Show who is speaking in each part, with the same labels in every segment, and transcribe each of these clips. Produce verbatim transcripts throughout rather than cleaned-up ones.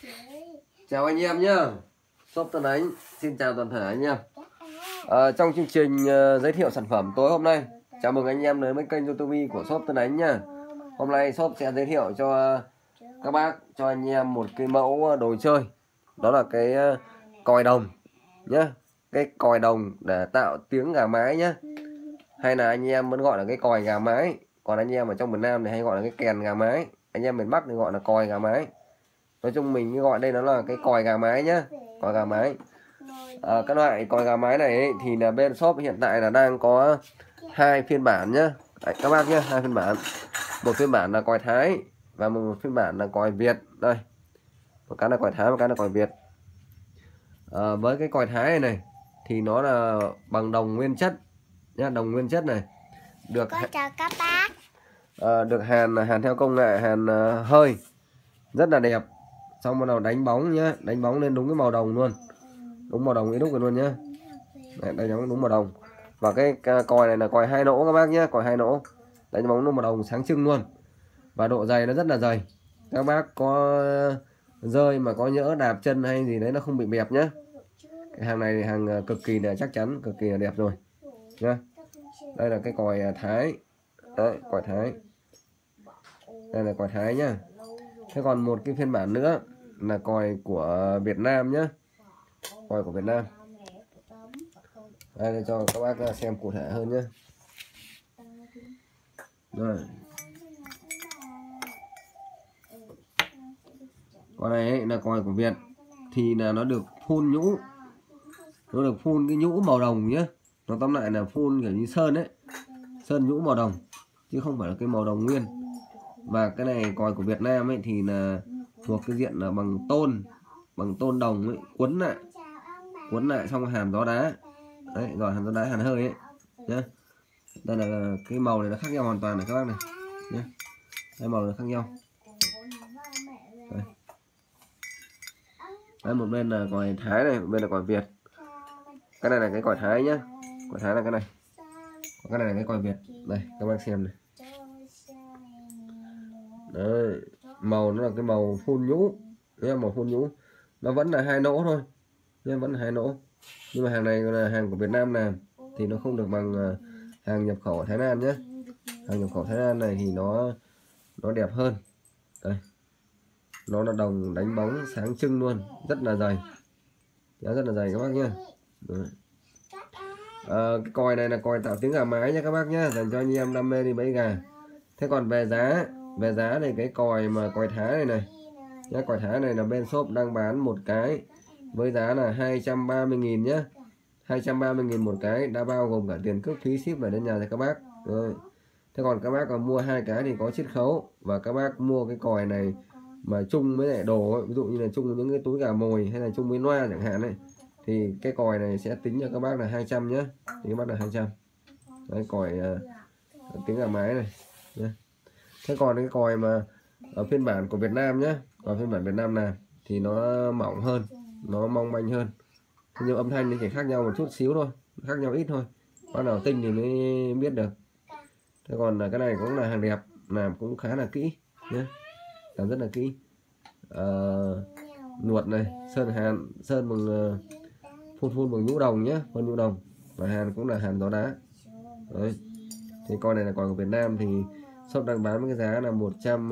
Speaker 1: Chào anh em nhá. Shop Tân Ánh xin chào toàn thể anh em. À, trong chương trình uh, giới thiệu sản phẩm tối hôm nay, chào mừng anh em đến với kênh YouTube của Shop Tân Ánh nha. Hôm nay shop sẽ giới thiệu cho các bác, cho anh em một cái mẫu đồ chơi. Đó là cái uh, còi đồng nhá. Cái còi đồng để tạo tiếng gà mái nhá. Hay là anh em vẫn gọi là cái còi gà mái. Còn anh em ở trong miền Nam thì hay gọi là cái kèn gà mái. Anh em miền Bắc thì gọi là còi gà mái. Nói chung mình gọi đây nó là cái còi gà mái nhá. Còi gà mái. À, các loại còi gà mái này ấy, thì là bên shop hiện tại là đang có hai phiên bản nhá. Đấy, các bác nhá, hai phiên bản. Một phiên bản là còi Thái và một phiên bản là còi Việt. Đây. Một cái là còi Thái, một cái là còi Việt. À, với cái còi Thái này này thì nó là bằng đồng nguyên chất nhá, đồng nguyên chất này. Được
Speaker 2: Con chào các bác.
Speaker 1: À, được hàn hàn theo công nghệ hàn uh, hơi rất là đẹp. Xong bắt đầu đánh bóng nhá, đánh bóng lên đúng cái màu đồng luôn, đúng màu đồng ý đúc luôn nhá. Đấy, đánh bóng đúng màu đồng. Và cái còi này là còi hai nỗ các bác nhá, còi hai nỗ, đánh bóng đúng màu đồng sáng trưng luôn. Và độ dày nó rất là dày, các bác có rơi mà có nhỡ đạp chân hay gì đấy nó không bị bẹp nhá. Cái hàng này thì hàng cực kỳ là chắc chắn, cực kỳ là đẹp rồi nhá. Đây là cái còi Thái. Đấy, còi Thái. Đây là còi Thái nhá. Thế còn một cái phiên bản nữa là còi của Việt Nam nhá. Còi của Việt Nam. Đây để cho các bác xem cụ thể hơn nhé. Rồi. Con này ấy, là còi của Việt thì là nó được phun nhũ. Nó được phun cái nhũ màu đồng nhé. Nó tóm lại là phun kiểu như sơn ấy. Sơn nhũ màu đồng chứ không phải là cái màu đồng nguyên. Và cái này còi của Việt Nam ấy thì là thuộc cái diện là bằng tôn, bằng tôn đồng ấy, quấn lại, quấn lại xong hàn gió đá. Đấy, rồi hàn gió đá, hàn hơi ấy nhá. Đây là cái màu này nó khác nhau hoàn toàn này các bác này nhé. Hai màu nó khác nhau. Đây. Đây, một bên là còi Thái này, một bên là còi Việt. Cái này là cái còi Thái nhá. Còi Thái là cái này. Còn cái này là cái còi Việt. Đây, các bác xem này. Đấy, màu nó là cái màu phun nhũ nhé, màu phun nhũ. Nó vẫn là hai nỗ thôi nhé, vẫn là hai nỗ. Nhưng mà hàng này là hàng của Việt Nam làm thì nó không được bằng hàng nhập khẩu ở Thái Lan nhé. Hàng nhập khẩu Thái Lan này thì nó nó đẹp hơn. Đây, nó là đồng đánh bóng sáng trưng luôn, rất là dày, nó rất là dày các bác nhé. À, cái còi này là còi tạo tiếng gà mái nha các bác nhé, dành cho anh em đam mê đi bẫy gà. Thế còn về giá, về giá này cái còi mà còi Thái này này nhá, còi Thái này là bên shop đang bán một cái với giá là hai trăm ba mươi nghìn nhé. hai trăm ba mươi nghìn một cái, đã bao gồm cả tiền cước phí ship về đến nhà cho các bác. Rồi. Thế còn các bác còn mua hai cái thì có chiết khấu. Và các bác mua cái còi này mà chung với lại đồ ấy, ví dụ như là chung với những cái túi gà mồi hay là chung với loa chẳng hạn này, thì cái còi này sẽ tính cho các bác là hai trăm nhé. Thì các bác là hai trăm. Đấy, còi uh, tiếng gà mái này nhé. Thế còn cái còi mà ở phiên bản của Việt Nam nhé, còn phiên bản Việt Nam này thì nó mỏng hơn, nó mong manh hơn. Thế nhưng âm thanh nó chỉ khác nhau một chút xíu thôi, khác nhau ít thôi. Bác nào tinh thì mới biết được. Thế còn cái này cũng là hàng đẹp, làm cũng khá là kỹ nhé, làm rất là kỹ. À, nuột này, sơn hàn, sơn bằng uh, phun phun bằng nhũ đồng nhé, phun nhũ đồng. Và hàn cũng là hàn gió đá. Đấy. Thì con này là còi của Việt Nam thì shop đang bán với cái giá là một trăm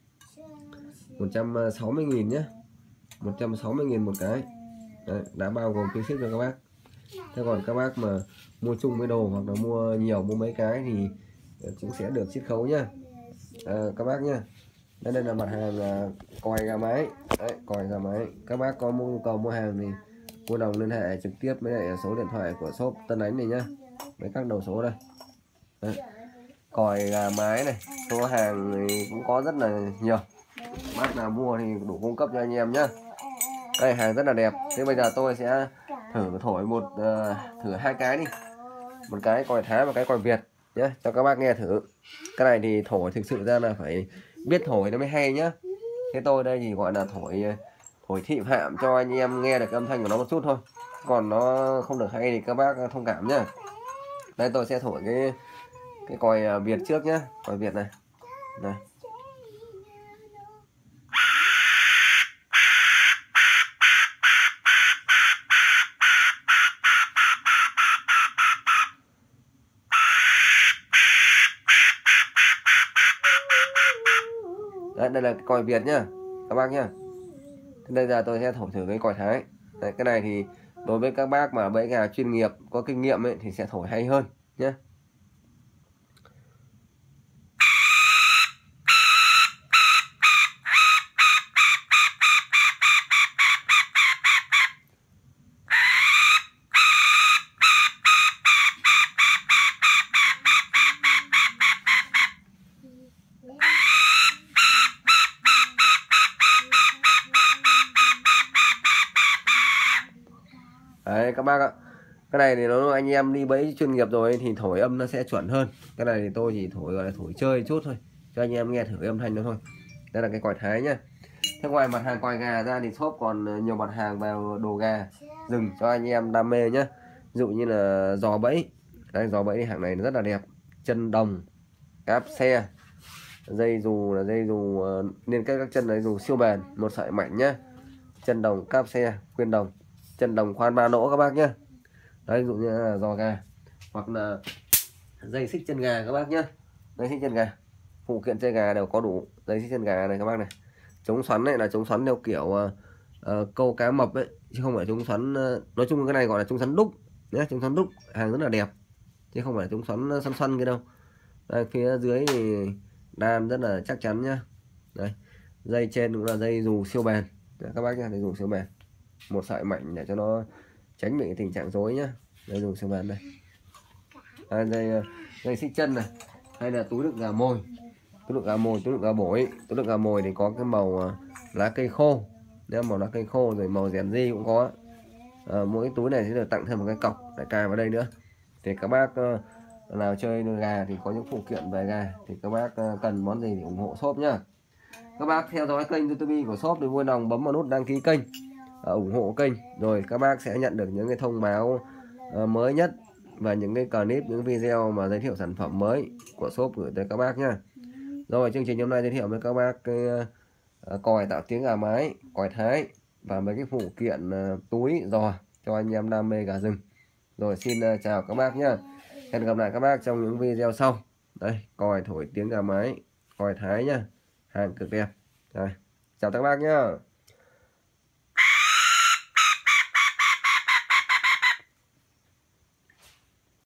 Speaker 1: sáu mươi nghìn nhé, một trăm sáu mươi nghìn một cái. Đấy, đã bao gồm phí ship cho các bác. Thế còn các bác mà mua chung với đồ hoặc là mua nhiều, mua mấy cái thì cũng sẽ được chiết khấu nhá. À, các bác nhá. Đây, đây là mặt hàng uh, còi gà mái. Đấy, còi gà mái. Các bác có nhu cầu mua hàng thì vui lòng liên hệ trực tiếp với lại số điện thoại của shop Tân Ánh này nhá. Với các đầu số đây. Đấy. Còi gà mái này, số hàng thì cũng có rất là nhiều. Bác nào mua thì đủ cung cấp cho anh em nhá. Đây, hàng rất là đẹp. Thế bây giờ tôi sẽ thử thổi một uh, thử hai cái đi. Một cái còi Thái và cái còi Việt nhé, cho các bác nghe thử. Cái này thì thổi thực sự ra là phải biết thổi nó mới hay nhá. Thế tôi đây thì gọi là thổi thổi thị phạm cho anh em nghe được âm thanh của nó một chút thôi. Còn nó không được hay thì các bác thông cảm nhá. Đây, tôi sẽ thổi cái cái còi Việt trước nhá, còi Việt này. Này. Đấy, đây là cái còi Việt nhá các bác nhá. Bây giờ tôi sẽ thổi thử cái còi Thái. Đấy, cái này thì đối với các bác mà bẫy gà chuyên nghiệp có kinh nghiệm ấy, thì sẽ thổi hay hơn nhé. Đấy các bác ạ, cái này thì nó anh em đi bẫy chuyên nghiệp rồi thì thổi âm nó sẽ chuẩn hơn. Cái này thì tôi chỉ thổi gọi là thổi chơi chút thôi cho anh em nghe thử âm thanh nó thôi. Đây là cái còi Thái nhá. Thế ngoài mặt hàng còi gà ra thì shop còn nhiều mặt hàng vào đồ gà rừng cho anh em đam mê nhá. Ví dụ như là giò bẫy. Đây, giò bẫy thì hàng này nó rất là đẹp. Chân đồng, cáp xe, dây dù là dây dù liên kết các chân là dù siêu bền, một sợi mảnh nhá. Chân đồng, cáp xe, khuyên đồng, chân đồng khoan ba lỗ các bác nhá. Đấy, ví dụ như là giò gà hoặc là dây xích chân gà các bác nhá. Dây xích chân gà, phụ kiện chơi gà đều có đủ. Dây xích chân gà này các bác này. Chống xoắn này là chống xoắn theo kiểu uh, uh, câu cá mập ấy, chứ không phải chống xoắn uh, nói chung cái này gọi là chống xoắn đúc nhé. Chống xoắn đúc hàng rất là đẹp chứ không phải chống xoắn xoăn xoăn cái đâu. Đây, phía dưới thì đan rất là chắc chắn nhá. Đây, dây trên cũng là dây dù siêu bền. Đấy, các bác nhá, dây dù siêu bền, một sợi mảnh để cho nó tránh bị tình trạng rối nhá. Dây dù siêu bền đây. À, dây dây xích chân này, hay là túi đựng gà mồi, túi đựng gà mồi, túi đựng gà bổi. Túi đựng gà mồi thì có cái màu lá cây khô, nếu màu lá cây khô rồi màu rèn di cũng có. À, mỗi cái túi này sẽ được tặng thêm một cái cọc để cài vào đây nữa. Thì các bác uh, nào chơi gà thì có những phụ kiện về gà thì các bác uh, cần món gì thì ủng hộ shop nhá. Các bác theo dõi kênh YouTube của shop thì vui lòng bấm vào nút đăng ký kênh, uh, ủng hộ kênh, rồi các bác sẽ nhận được những cái thông báo uh, mới nhất và những cái clip, những video mà giới thiệu sản phẩm mới của shop gửi tới các bác nhá. Rồi, chương trình hôm nay giới thiệu với các bác cái uh, còi tạo tiếng gà mái, còi Thái và mấy cái phụ kiện uh, túi giò cho anh em đam mê gà rừng. Rồi, xin uh, chào các bác nhá. Hẹn gặp lại các bác trong những video sau. Đây, còi thổi tiếng gà mái, còi Thái nhá, hàng cực đẹp. Rồi, chào các bác nhá.